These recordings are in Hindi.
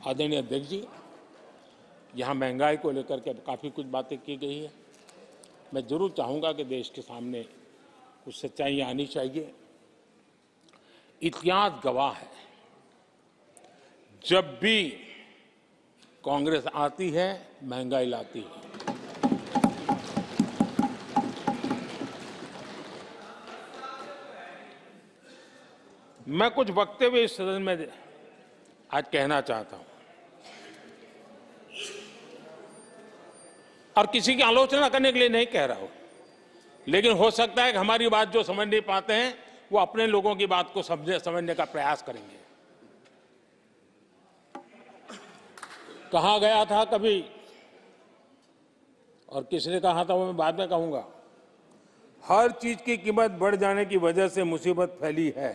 आदरणीय अध्यक्ष जी, यहाँ महंगाई को लेकर के काफ़ी कुछ बातें की गई है। मैं जरूर चाहूँगा कि देश के सामने कुछ सच्चाइयाँ आनी चाहिए। इतिहास गवाह है, जब भी कांग्रेस आती है महंगाई लाती है। मैं कुछ वक्तव्य इस सदन में आज कहना चाहता हूं और किसी की आलोचना करने के लिए नहीं कह रहा हूं, लेकिन हो सकता है कि हमारी बात जो समझ नहीं पाते हैं वो अपने लोगों की बात को समझने का प्रयास करेंगे। कहा गया था कभी और किसने कहा था वो मैं बाद में कहूंगा, हर चीज की कीमत बढ़ जाने की वजह से मुसीबत फैली है,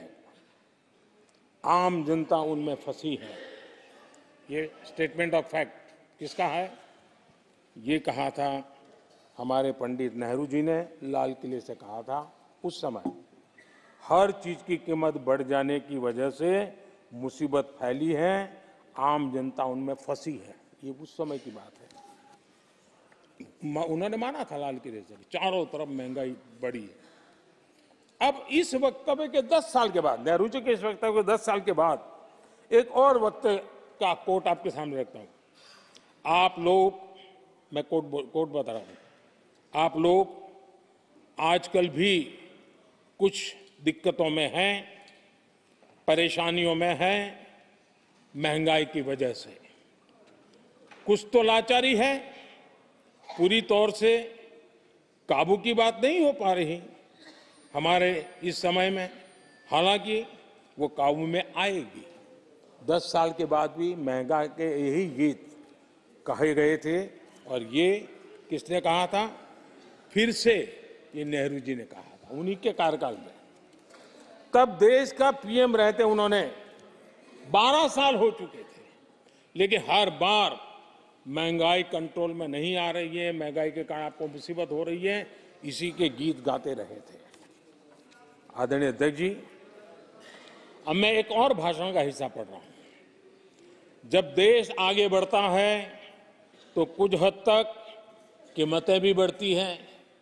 आम जनता उनमें फंसी है। ये स्टेटमेंट ऑफ फैक्ट किसका है? ये कहा था हमारे पंडित नेहरू जी ने, लाल किले से कहा था उस समय। हर चीज की कीमत बढ़ जाने की वजह से मुसीबत फैली है, आम जनता उनमें फंसी है। ये उस समय की बात है। उन्होंने माना था लाल किले से, चारों तरफ महंगाई बढ़ी है। अब इस वक्तव्य के 10 साल के बाद, नेहरू जी के इस वक्तव्य के 10 साल के बाद एक और वक्तव्य का कोट आपके सामने रखता हूं। आप लोग, मैं कोट बता रहा हूं, आप लोग आजकल भी कुछ दिक्कतों में हैं, परेशानियों में हैं महंगाई की वजह से। कुछ तो लाचारी है, पूरी तौर से काबू की बात नहीं हो पा रही हमारे इस समय में, हालांकि वो काबू में आएगी। 10 साल के बाद भी महंगाई के यही गीत कहे गए थे और ये किसने कहा था? फिर से ये नेहरू जी ने कहा था, उन्हीं के कार्यकाल में। तब देश का पीएम रहते उन्होंने 12 साल हो चुके थे, लेकिन हर बार महंगाई कंट्रोल में नहीं आ रही है, महंगाई के कारण आपको मुसीबत हो रही है, इसी के गीत गाते रहे थे। आदरणीय अध्यक्ष जी, अब मैं एक और भाषण का हिस्सा पढ़ रहा हूं। जब देश आगे बढ़ता है तो कुछ हद तक कीमतें भी बढ़ती हैं।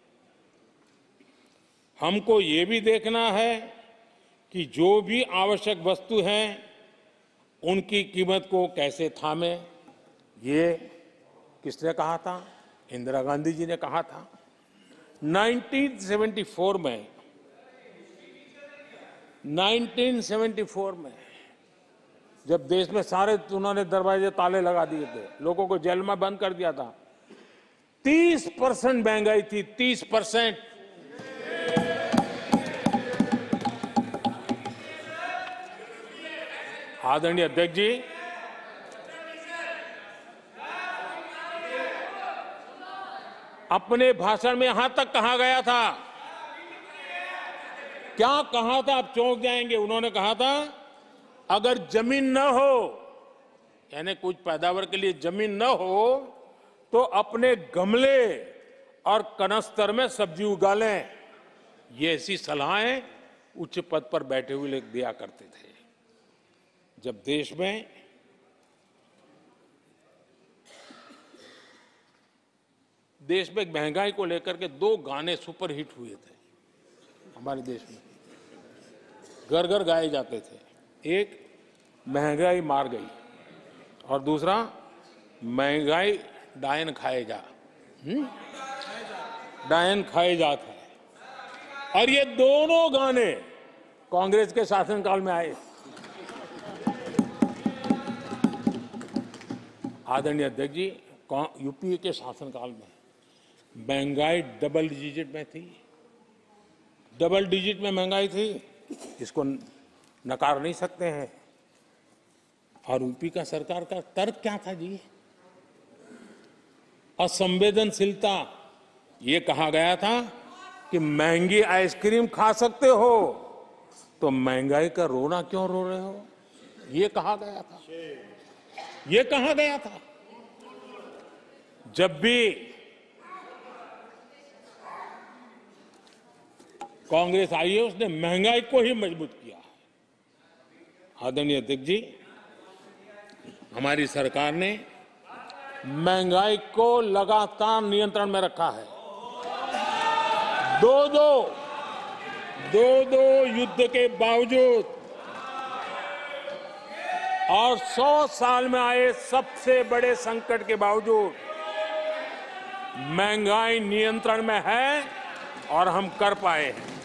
हमको ये भी देखना है कि जो भी आवश्यक वस्तु हैं उनकी कीमत को कैसे थामे। ये किसने कहा था? इंदिरा गांधी जी ने कहा था। 1974 में जब देश में सारे उन्होंने दरवाजे ताले लगा दिए थे, लोगों को जेल में बंद कर दिया था, 30% महंगाई थी, 30%। आदरणीय अध्यक्ष जी, अपने भाषण में यहां तक कहा गया था, क्या कहा था? आप चौंक जाएंगे। उन्होंने कहा था अगर जमीन न हो, यानी कुछ पैदावार के लिए जमीन न हो, तो अपने गमले और कनस्तर में सब्जी उगा लें। ये ऐसी सलाहें उच्च पद पर बैठे हुए लोग दिया करते थे। जब देश में महंगाई को लेकर के 2 गाने सुपर हिट हुए थे हमारे देश में, घर घर गाए जाते थे। एक महंगाई मार गई और दूसरा महंगाई डायन खाए जा, डायन खाए जात है। और ये दोनों गाने कांग्रेस के शासनकाल में आए। आदरणीय अध्यक्ष जी, यूपीए के शासनकाल में महंगाई डबल डिजिट में थी, डबल डिजिट में महंगाई थी, इसको नकार नहीं सकते हैं। और यूपी का सरकार का तर्क क्या था जी? असंवेदनशीलता। ये कहा गया था कि महंगी आइसक्रीम खा सकते हो तो महंगाई का रोना क्यों रो रहे हो? ये कहा गया था, ये कहा गया था। जब भी कांग्रेस आई है उसने महंगाई को ही मजबूत किया। आदरणीय अध्यक्ष जी, हमारी सरकार ने महंगाई को लगातार नियंत्रण में रखा है। दो दो युद्ध के बावजूद और 100 साल में आए सबसे बड़े संकट के बावजूद महंगाई नियंत्रण में है और हम कर पाए हैं।